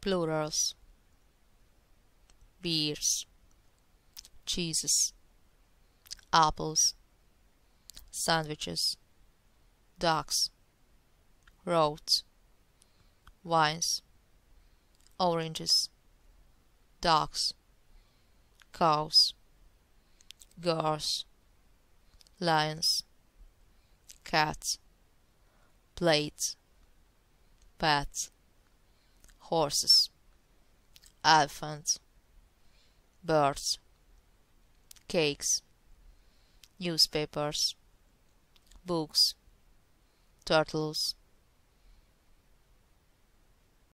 plurals, beers, cheeses, apples, sandwiches, ducks, roads, wines, oranges, dogs, cows, girls, lions, cats, plates, bats, horses, elephants, birds, cakes, newspapers, books, turtles,